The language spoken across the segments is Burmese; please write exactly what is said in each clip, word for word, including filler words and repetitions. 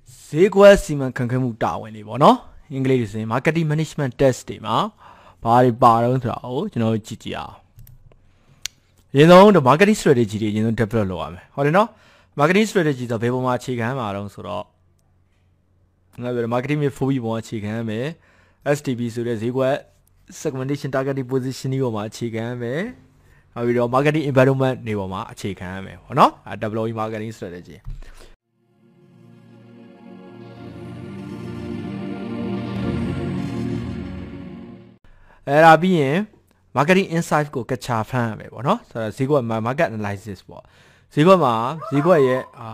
ဈေးကွက်စီမံခန့်ခွဲမှုတာဝန်တွေပေါ့နော်အင်္ဂလိပ်လိုဆိုရင် marketing management test တွေမှာဘာတွေပါတော့ဆိုတာကိုကျွန်တော်ကြည့်ကြည့်အောင်အရင်ဆုံး marketing strategy တွေအရင်ဆုံး develop လုပ်ရမယ်ဟုတ်တယ်နော် marketing strategy ဆိုဘယ်ပုံမှာအခြေခံမှာတော့ဆိုတော့ငါပြော marketing ရဲ့ four B ပုံမှာအခြေခံမယ် S T P ဆိုတဲ့ဈေးကွက် segmentation targeting positioning ပုံမှာအခြေခံမယ်နောက်ပြီးတော့ marketing environment တွေပုံမှာအခြေခံရမယ်ပေါ့နော်အဲ developing marketing strategyအဲ့ဒါပြီးရင် marketing insight ကို capture ဖမ်းရမယ်ပေါ့နော်ဆိုတော့ဈေးကွက်မှာ market analysis ပေါ့ဈေးကွက်မှာဈေးကွက်ရဲ့အာ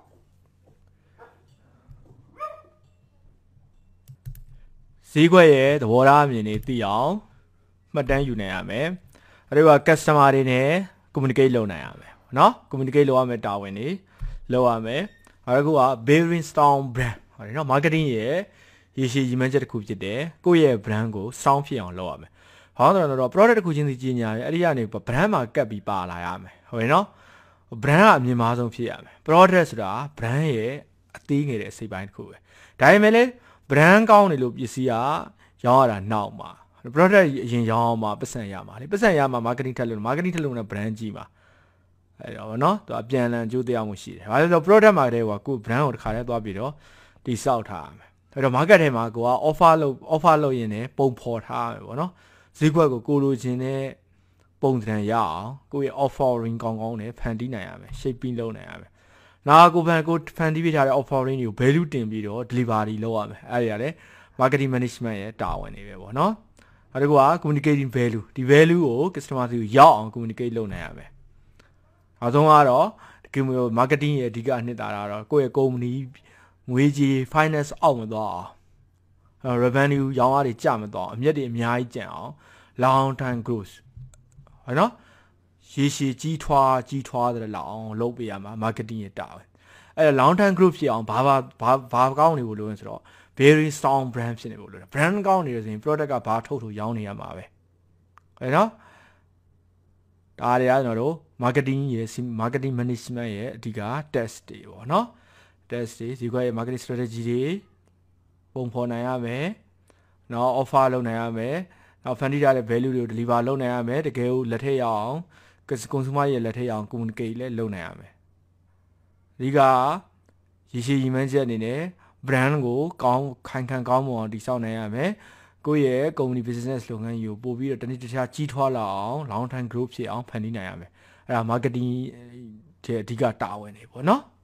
ဈေးကွက်ရဲ့သဘောထားအမြင်တွေသိအောင်မှတ်တမ်းယူနိုင်ရမယ်အဲ့ဒါက customer တွေနဲ့ communicate လုပ်နိုင်ရမယ်နော် communicate လုပ်ရမယ်တာဝန်တွေလုပ်ရမယ်အဲ့ဒါက building strong brand ဟုတ်တယ်နော် marketing ရဲ့ရေရှည်ရည်မှန်းချက်တစ်ခုဖြစ်တယ်ကိုယ့်ရဲ့ brand ကို strong ဖြစ်အောင်လုပ်ရမယ်ဟောတော့ product တစ်ခုချင်းစီကြီးညာရဲအဲ့ဒီကနေ brand မှာကပ်ပြီးပါလာရမယ်ဟုတ်ရဲ့နော် brand ကအမြင့်မားဆုံးဖြစ်ရမယ် product ဆိုတာ brand ရဲ့အသေးငယ်တဲ့အစိတ်ပိုင်းတစ်ခုပဲဒါပေမဲ့လေ brand ကောင်းနေလို့ပစ္စည်းကရောင်းရတာနောက်မှာ product အရင်ရောင်းအောင်မှာပတ်စံရမှာလေပတ်စံရမှာ marketing ထက်လို့ marketing ထက်လို့နဲ့ brand ကြီးမှာအဲ့တော့နော်သူအပြန်လန်ကြိုးတရားမှုရှိတယ်ဘာလို့လဲဆိုတော့ product မှာတည်းကကို brand ကိုတစ်ခါတည်းသွားပြီးတော့တိစောက်ထားရမယ်အဲ့တော့ market ထဲမှာကိုက offer လုပ် offer လုပ်ရင်းနဲ့ပုံဖော်ထားရမယ်ပေါ့နော်ဈေးကွက်ကိုကိုလိုချင်တဲ့ပုံစံရအောင်ကိုရဲ့ offering ကောင်းကောင်းနဲ့ဖန်တီးနိုင်ရမယ် shaping လုပ်နိုင်ရမယ်နောက်ကိုဖန်ကိုဖန်တီးပေးထားတဲ့ offering တွေကို value တင်ပြီးတော့ delivery လုပ်ရမယ်အဲ့ဒီရတယ် marketing management ရဲ့တာဝန်တွေပဲပေါ့နော်အဲ့ဒါက communicating value ဒီ value ကို customer စီကိုရောက်အောင် communicate လုပ်နိုင်ရမယ်နောက်ဆုံးကတော့ဒီ marketing ရဲ့အဓိကအနှစ်သာရတော့ကိုယ့်ရဲ့ company ငွေကြေး finance အောက်မသွားအောင် revenue ရောင်းအားတွေကျမသွားအောင်အမြတ်တွေအများကြီးကျန်အောင် long time growth ဟဲ့နော်ရေရှည်ကြီးထွားကြီးထွားတဲ့လောက်အောင်လုပ်ပေးရမှာ marketing ရဲ့တာဝန်အဲ့ long time growth ဖြစ်အောင်ဘာဘာဘာဘာကောင်းနေဖို့လို့ဆိုတော့ very strong brand ဖြစ်နေဖို့လို့ brand ကောင်းနေရဆိုရင် product ကဘာထုတ်ထုတ်ရောင်းနေရမှာပဲဟဲ့နော်ဒါတွေကကျွန်တော်တို့ marketing ရဲ့ marketing management ရဲ့အဓိက test တွေပေါ့နော် test တွေဒီကွာရဲ့ marketing strategy တွေပုံဖော်နိုင်ရမယ်နော် offer လုပ်နိုင်ရမယ်နောက် funding ရတဲ့ value တွေကို deliver လုပ်နိုင်ရမယ်တကယ်ကိုလက်ထက်ရအောင် consumer ရဲ့လက်ထက်ရအောင် communicate လည်းလုပ်နိုင်ရမယ်အဓိကရည်ရှိရည်မှန်းချက်အနေနဲ့ brand ကိုကောင်းခိုင်ခံကောင်းမွန်အောင်တည်ဆောက်နိုင်ရမယ်ကိုယ့်ရဲ့ company business လုပ်ငန်းကြီးကိုပို့ပြီးတော့တနည်းတခြားကြီးထွားလာအောင် long time growth ဖြစ်အောင်ဖန်တီးနိုင်ရမယ်အဲ့ဒါ marketing ရဲ့အဓိကတာဝန်တွေပေါ့နော်